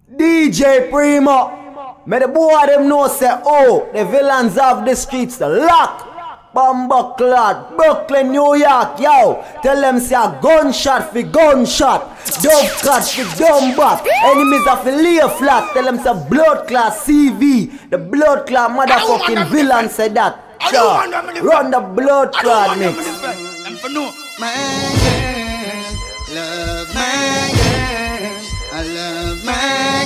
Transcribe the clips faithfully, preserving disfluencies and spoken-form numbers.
D J Primo, may the boy them know say, oh, the villains of the streets, the lock. Bumbleclad, Brooklyn, New York, yo. Tell them say a gunshot for gunshot, dove cut for dumb bat. Enemies of the lay flat. Tell them say blood class C V. The blood class motherfucking villain said that. So, run the blood clad mix. My girl, love my girl, I love my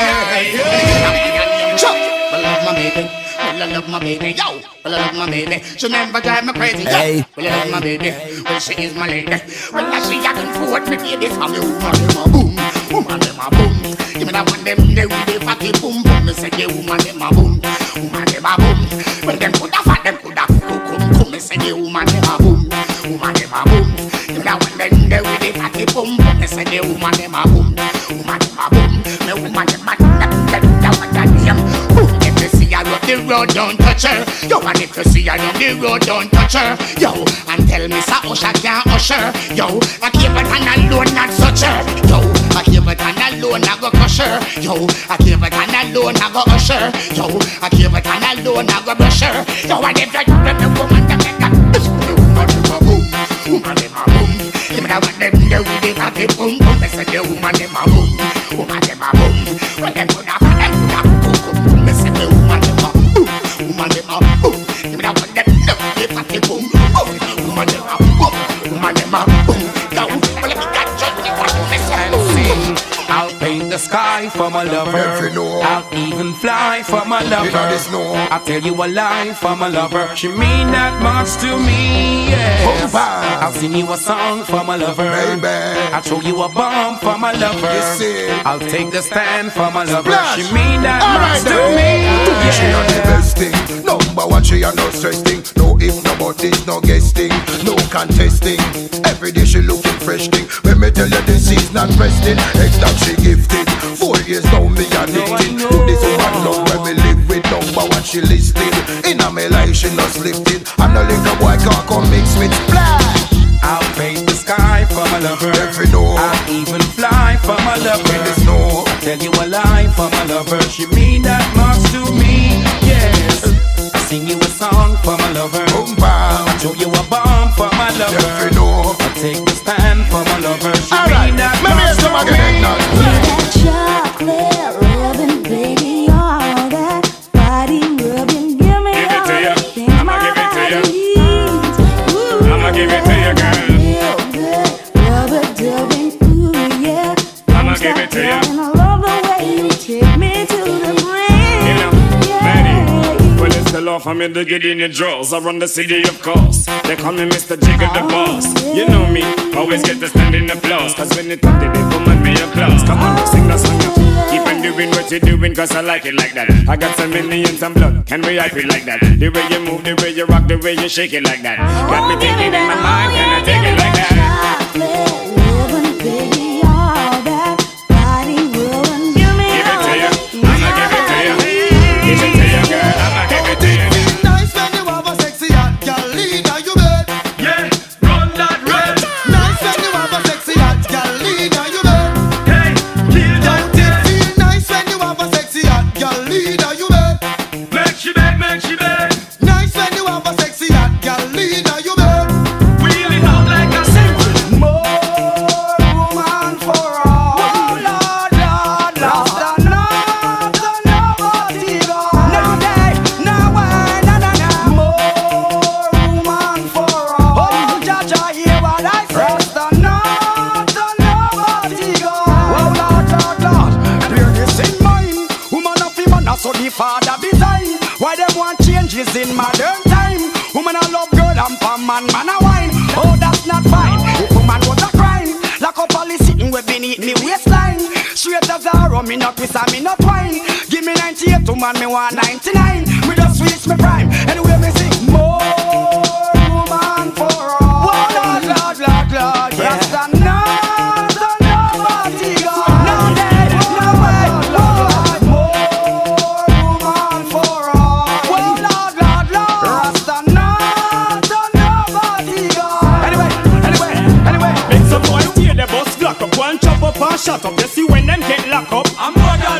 girl. I love my baby. Well, I love my baby, yo. Well, I love my baby. She never drive me crazy, yo. Hey. Well, I love my baby. Well, she is my lady. Well, I see I can afford me baby from you. Woman, them a boom. Woman, them a boom. Give me that one, them they with the fatty boom boom. Me say, yeah, woman, them a boom. Woman, them a boom. Well, them coulda fat, them coulda cool, come, come. Me say, yeah, woman, them a boom. Woman, them a boom. Give me that one, them they with the fatty boom boom. Me say, yeah, woman, them a boom. Woman, them a boom. Me woman, them a boom. That one, that damn boom. I rock the road, don't touch her. Yo, and if you see her on the road, don't touch her. Yo, and tell me sa usher can't usher. Yo, I keep it on alone, not such her. Yo, I keep it on alone, I go crush her. Yo, I keep it on alone, I go usher. Yo, I keep it on alone, I go brush her. Yo, and if you grab the woman, then make a woman, them a boom. Woman, them a boom. Give me that one, them there with the cocky boom boom. They say the woman, them a boom. Woman, them a boom. Well, them could have, them could have boom boom. They say the woman, them a boom. Woman, them a boom. Give me that one, them there with the cocky boom boom. Woman, them a boom. Woman, them a boom. Yo, well, let me catch you, they want to miss it. I'll paint the sky for my lover. I'll even fly for my lover. I'll tell you a lie for my lover. She mean that much to me, yes. I'll sing you a song for my lover. I'll throw you a bomb for my lover. I'll take the stand for my lover. She mean that much to me, yes. She not the best thing. Number one, she a no stress thing. No if, no but this, no guessing. No contesting. Every day she looking fresh thing. When me tell you this is not resting. Extra she gifted. Four years now me addicted to this one love where we live with. Number one she listed. In a me life she not lifted. And no little boy can't come mix with splash. I'll paint the sky for my lover. Every door. I'll even fly for my lover. In the snow. I'll tell you a lie for my lover. She mean that much to me, yes. I'll sing you a song for my lover. Boom, bam. I'll show you a bomb for my lover. Every door. I'll take the stand for my lover. She all mean right. that Maybe much to me. That chocolate rubbing, baby, all that body rubbing. Give me Give it to all you. the things I'ma my give it to you. body needs. Ooh, I'ma give it to you, girl. feel good, rubber dubbing, ooh yeah. I'ma give it to you. And I love the way you take me to the brain. You know, Manny. Well, it's the law for me to get in the drawers. I run the city, of course. They call me Mister Jigger the boss. You know me, always get the standing applause. Cause when it comes to they come and me applause. Come on, sing the song. Keep on doing what you're doing, cause I like it like that. I got some millions and blood, can we hype it like that? The way you move, the way you rock, the way you shake it like that. Got me thinking in my mind, can I take it like that? Chocolate rubbing, baby, all that body rubbing. Give me Give it all to you, the I'ma give it to you. Give it to you, girl, I'ma give it to you. Nice when you have a sexy hot girl leader, you bet. Yeah, run that red. Nice when you have a sexy hot girl leader, you bet. Hey, kill that Don't it feel nice when you have a sexy hot girl leader, you bet. Make she beg, make she beg. Nice when you have a sexy hot girl leader, you bet. Wheel it out like a simple. More woman for all. Oh Lord, Lord, Lord, enough, nobody gone. No day, no way, no, no, no. More woman for all. Oh, Jaja, hear what I say. Rest enough, nobody gone. Oh Lord, Lord, Lord, bear this in mind. Woman of him and so the father design. Why them want changes in modern time? Woman I love girl and for man, man a wine. Oh, that's not fine. If woman was a crime, lock up all the sitting we beneath me waistline. Straight as a rum, me not twist and me not twine. Give me ninety-eight, woman, me want ninety-nine. Me just reach me prime. Anyway, me sing more woman for all. Oh, Lord, Lord, Lord, Lord, yeah. Rasta not, so nobody gone. No day, no way, Lord. More woman for all. Oh, Lord, Lord, Lord, Rasta not, so nobody gone. Anyway, anyway, anyway. Make some boy tear the bus block up, one chop up and shut up. You see when them get locked up, I'm more than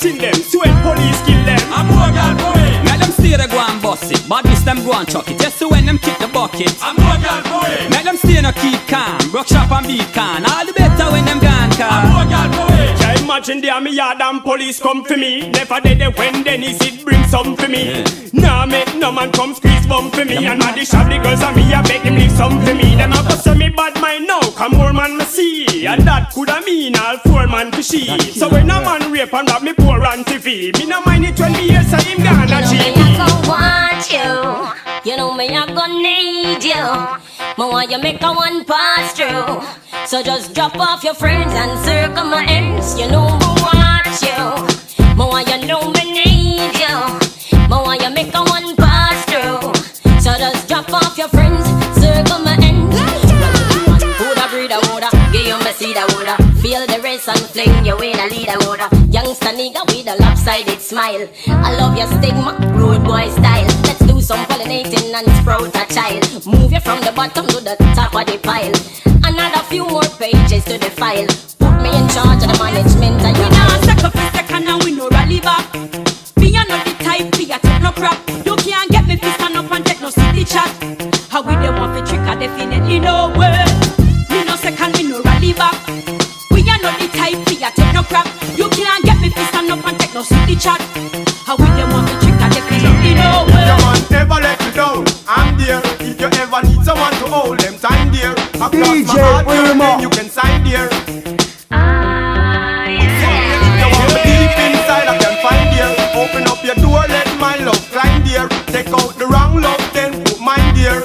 till them. Sweat police kill them. I'm more girl boy. Now them stay they go and bust it, but this them go and chuck it. Just so when them kick the bucket. I'm more girl boy. Now them stay no keep calm, rock shop and beat can. All the better when them gone car. I'm more girl boy. Can imagine there me yard and police come for me. Never did they when Dennis it bring some for me. Yeah. Nah make no man come squeeze bum for me. Yeah, and man the shop the girls and me I beg him leave some for me. Them a go say me bad mind now, come more man me see. And that coulda mean all four man to she. So when a man rape and rob me poor auntie fee, me no mind it when me hear say him gonna cheat. You know me I gon' want you. You know me I gon' need you. Me want you make a one pass through. So just drop off your friends and circle my ends. You know me want you. Me want you know me need you. Me want you make a one pass through. So just drop off your friends, circle my ends. Woulda breathe woulda, give you me seed woulda. Feel the race and fling you in a leader woulda. Youngster nigga with a lopsided smile. I love your stigma, rude boy style. Let's do some pollinating and sprout a child. Move you from the bottom to the top of the pile. Another few more pages to the file. Put me in charge of the management of your we now second for second and we no rally back. Me a not the type we a take no crap. You can't get me fi stand up and take no silly chat. How we dey want fi trick a definitely no way. Me no second, me no rally back. We a not the type we a take no crap. You can't get me fi stand up and take no silly chat. How we dey want fi trick a definitely no way. Your man never let you down. I'm there. If you ever need someone to hold them time there. Across D J my heart, Primo. you can sign there. Ah, yeah. If you want me deep inside, I can find there. Open up your door, let my love climb there. Take out the wrong love, then put mine there.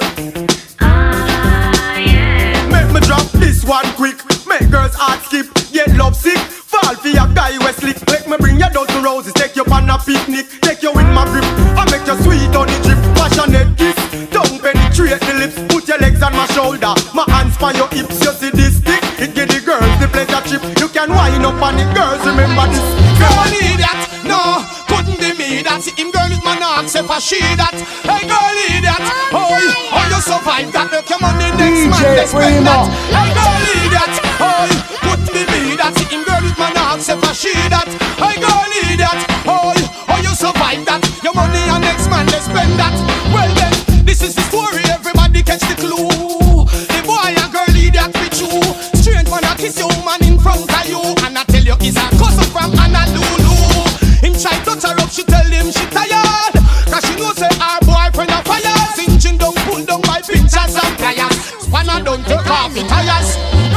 Ah, yeah. Make me drop this one quick. Make girls heart skip, get love sick. Fall for your guy we slick. Make me bring you down to roses. Take you on a picnic. Take you in my grip. I make you sweet on the drip. Passionate kiss. Don't penetrate the lips. Put your legs on my shoulder. My hands on your hips. You see this stick? It give the girls the pleasure trip. You can wind up on the girls. Remember this. Girl, idiot, no, couldn't be me. That's him, girl, with my knock, say for she that. Hey, girl, idiot, oh, oh, you survived that. Look, your money next man, they spend that. Hey, girl, idiot, oh, couldn't be me. That's him, girl, with my knock, say for she that. Hey, girl, idiot, oh, oh, you survived that. Your money and next man, they spend that. Well, then, this is the story, everybody catch the clue. The boy and girl, idiot, be true. Strange man, I kiss your woman in front of you. And I tell you, it's a cousin from Honolulu. Him try to touch her up, she tell him she tired. Cause she knows say her boyfriend a fire. Singeing down, pull down by pinchers and pliers. Spanner don't take off the tires.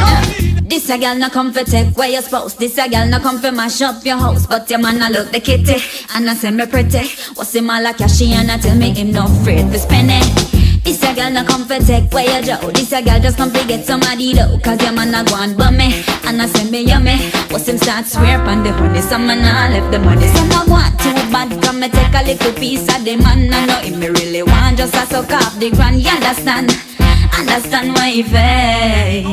This a girl no come for take where you supposed. This a girl no come for mash up your house. But your man a look the kitty and I say me pretty. What's him all like cashy and I tell me him no afraid to spend it. This a girl no come for take where you Joe. This a girl just come to get somebody though. Cause your man a go and bum me and I say me yummy. What's him start swear on the honey. Some man a left the money. Some a want too bad. Come me take a little piece of the man. I know him me really want just a suck off the grand. You understand? Understand why he fake.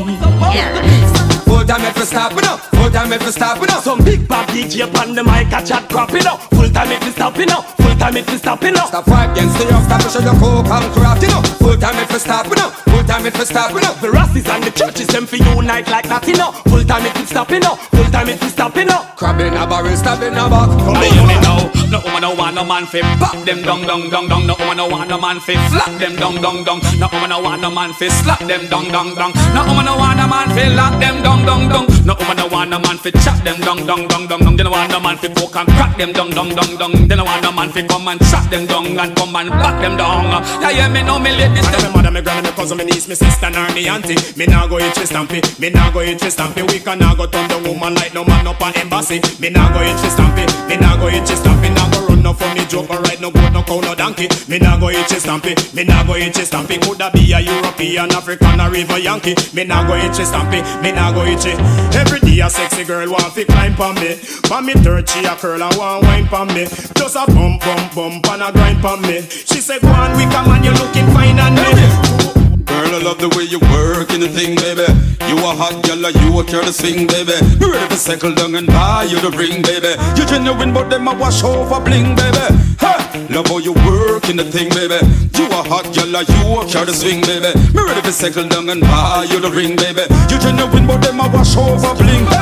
Yeah. Full time if we stop it up, full time if we stop it up. Some big bad D J on the mic a chat crap it up. Full time if we stop it up, full time if we stop it up. Stop fight against the young, stop pushing your coke and craft it up. Full time if we stop it up, full time if we stop it up. The Rasties and the churches them for unite like nothing up. Full time if we stop it up, full time if we stop it up. Crab in a barrel, stab in a back. I hear me now. No woman no want no man fi pop them down down down down. No woman no want no man fi flap them down down down. No woman no want no man fi slap them down down down. No woman no want no man fi lock them down down down. No woman no want no man fi chop them down down down down down. They no want no man fi poke and crack them down down down down. They no want no man fi come and chop them down and come and back them down. Yeah yeah me know me ladies. I know me mother, me granny, me cousin, me niece, me sister, and me auntie. Me nah go eat fi stampy, me nah go eat fi stampy. We can nah go turn the woman like no man up a embassy. Me nah go eat fi stampy, me nah go eat fi stampy. Nah go run no funny joke or ride no goat, no cow, no donkey. Me nah go eat fi stampy, me nah go eat fi stampy. Coulda be a European, African, or even Yankee. Me nah go eat fi stampy, me nah go eat fi. Every day a sexy girl want fi climb pon me. Pon me third she a curl and want wine pon me. Just a bump bump bump and a grind pon me. She say go on we come and you looking fine on me. Girl, I love the way you work in the thing, baby. You a hot girl, you a care to swing, baby. You ready to settle down and buy you the ring, baby. You genuine, but them a wash over bling, baby. Hey, love how you work in the thing, baby. You a hot girl, you a care to swing, baby. Me ready to settle down and buy you the ring, baby. You genuine, but them a wash over bling. Hey, say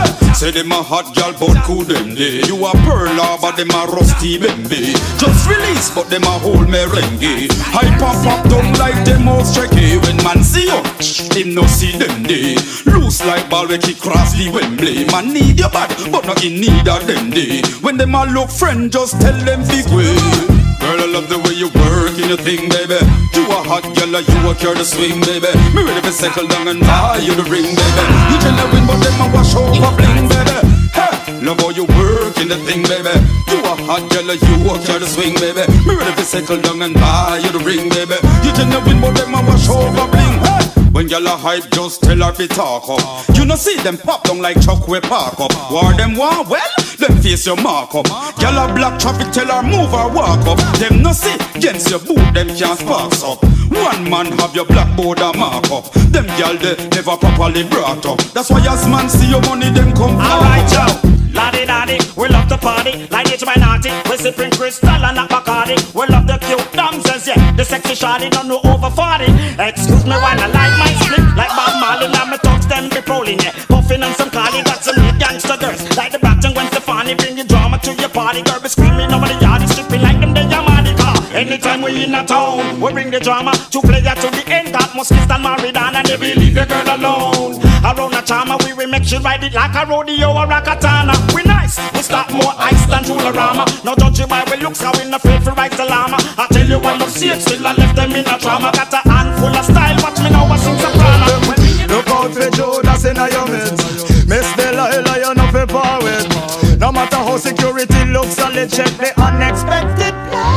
Say them a hot gal but cool them day. You a pearl but them a rusty bembe. Just release but them a whole merengue. Hype and pop down like them all streaky. When man see you, him no see them day. Loose like ball we kick cross the Wembley. Man need your bad but not in need of them day. When them a look friend just tell them big way. Girl, I love the way you work in your thing, baby. You a hot girl, you a care to swing, baby. Me ready to settle down and buy you the ring, baby. You tell the win, but them a wash over bling, baby. Hey, love how you work in the thing, baby. You a hot girl, you a care to swing, baby. Me ready to settle down and buy you the ring, baby. You tell the win, but them a wash over bling. Hey. When y'all a hype, just tell her to talk up. You no see them pop down like Chuck we park up. War them want, well, them face your mark up. Y'all a black traffic, tell her move or walk up. Them no see, against your boot, them can't sparks up. One man have your blackboard and mark up. Them y'all they never properly brought up. That's why as man see your money, them come up. Alright, Joe. Laddie daddy, we love to party like it's my naughty. We sipping Crystal and not Bacardi. We love the cute damsels, yeah. The sexy shawty don't know over forty. Excuse me when I like my slip like Bob Marley. Now me talks them be rolling, yeah. Puffing on some Cardi, got some neat gangster girls like the Blackton Gwen Stefani. Bring your drama to your party, girl be screaming over the yard, stripping like them the Yamadi car. Anytime we in a town, we bring the drama to play ya to the end. That must kiss and married on and never leave the girl alone. Around a charmer, we will make you ride it like a rodeo or a katana. We nice, we start more ice than Jularama. No judge you by we looks, how we no afraid for right the llama. I tell you I love see it, still I left them in a trauma. Got a handful of style, watch me now I sing soprano. Look out for Judas in your midst. Miss Delilah, you know for power. No matter how security looks, solid check the unexpected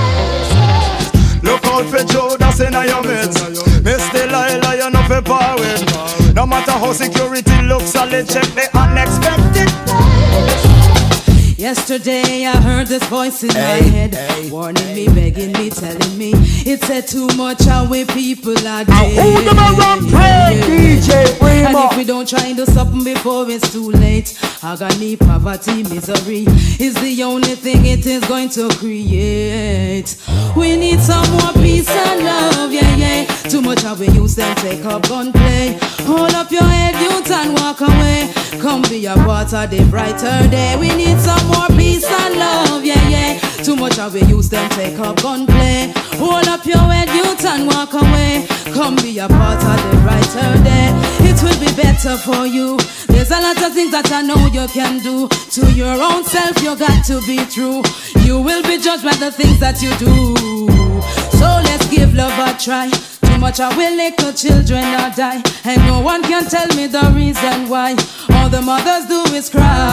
places. Look out for Judas in your midst. Miss Delilah, you know for power. No matter how security looks, solid check the unexpected places. Yesterday I heard this voice in hey, my head, hey, warning hey, me, begging me, telling me it said too much how we people are dead. Who them around pray, D J Primo? And if we don't try and do something before it's too late, agony, poverty, misery is the only thing it is going to create. We need some more peace and love, yeah, yeah. Too much how we use them, take up gunplay. Hold up your head, youth, and walk away. Come be a part of the brighter day. We need some more peace and love, yeah, yeah. Too much how we use them, take up gunplay. Hold up your head, youth, and walk away. Come be a part of the brighter day. It will be better for you. There's a lot of things that I know you can do. To your own self, you got to be true. You will be judged by the things that you do. So let's give love a try. Too much I will little children are die, and no one can tell me the reason why. All the mothers do is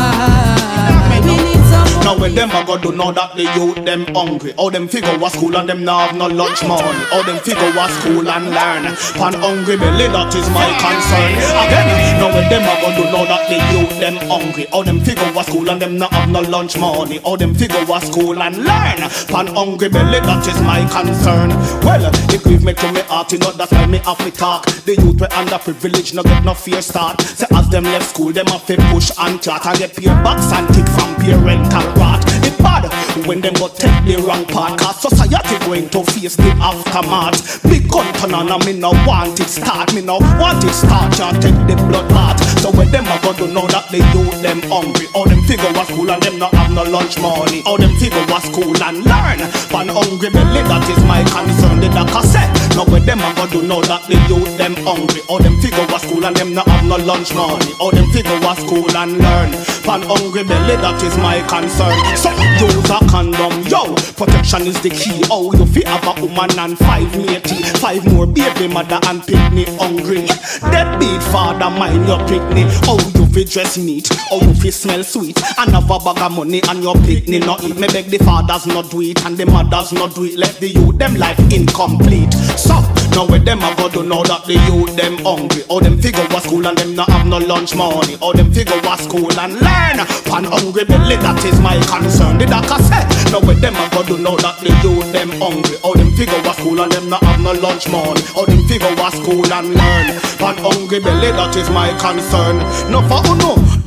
cry. We need some. Now when them a go do know that the youth them hungry. All them figure was school and them now have no lunch money. All them figure was school and learn. Pan hungry belly, that is my concern. Again, now when them a go do know that the youth them hungry. All them figure was school and them now have no lunch money. All them figure was school and learn. Pan hungry belly, that is my concern. Well, it grieve me to me heart, you know that's why me have to talk. The youth we underprivileged, no get no fear start. Say as them left school, them have to push and chat and get peer box and tick from parental rat. It bad when them go take the wrong part, cause society going to face the aftermath. Big gun turn on and me no want it start. Me no want it start and take the blood bath. So when them a go to know that the youth them hungry. All them figure was school and them not have no lunch money. All them figure was school and learn. Pan hungry belly, that is my concern. The doctor said, now when them a go to know that the youth them hungry. All them figure was school and them not have no lunch money. All them figure was school and learn. Pan hungry belly, that is my concern. So use a condom, yo. Protection is the key. Oh, you fi have a woman and five matey, five more baby mother and picnic hungry. Deadbeat father mind your picnic. Oh, you fi dress neat. Oh, you fi smell sweet. And have a bag of money and your picnic not eat. Me beg the fathers not do it and the mothers not do it. Let the youth them life incomplete. So now with them I go to know that the youth them hungry. All them figure was school and them not have no lunch money. All them figure was school and learn. Pan hungry belly, that is my concern. The doctor said, now with them I go to know that the youth them hungry. All them figure was school and them not have no lunch money. All them figure was school and learn. Pan hungry belly, that is my concern. No for who know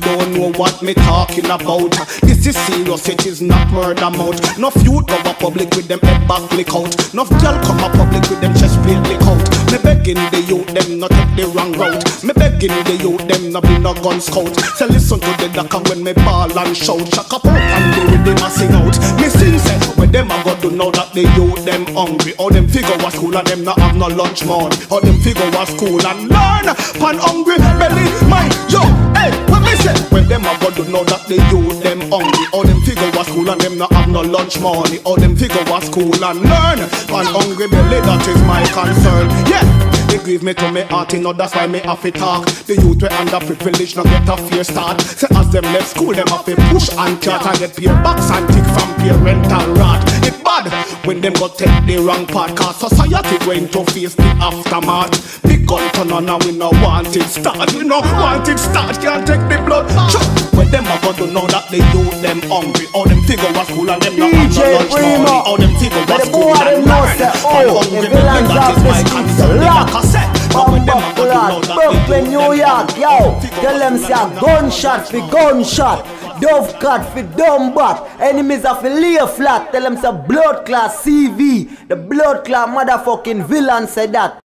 don't know what me talking about. This is serious, it is not murder mouth. Nuff youth go a public with them head back lick out. Nuff girl come a public with them chest plate lick out. Me begging the youth them not take the wrong route. Me begging the youth them not be no gun scout. So listen to the doctor when me ball and shout. Chuck up and the rhythm a sing out. Me sing say when them a go to know that the youth them hungry. Or them figure was school and them not have no lunch money. Or them figure was school and learn pan hungry belly mind. Yo, hey, what me say? When them a go to know that the youth them hungry. Or them figure was school and them not have no lunch money. Or them figure was school and learn pan hungry belly. That is my concern. Yeah. They grieve me to me heart, you know that's why me have to talk. The youth we underprivileged now get a fear start. Say as them left school, them have to push and chat and get peer box and tick from parental rat. It bad when them go take the wrong path, cause society going to face the aftermath. Big gun turn on and we no want it start. We no want it start, can't take the blood. Chuk. When them a go to know that they youth them hungry. All them figure was school and them not have no lunch money. All them figure was school and learn. Oh, the villains of the streets lock. Bumbuckland, Brooklyn, New York, yo. Tell them say a gunshot for gunshot, dove cut for dumb back. Enemies of a lay flat. Tell them say blood class C V. The blood class motherfucking villain said that.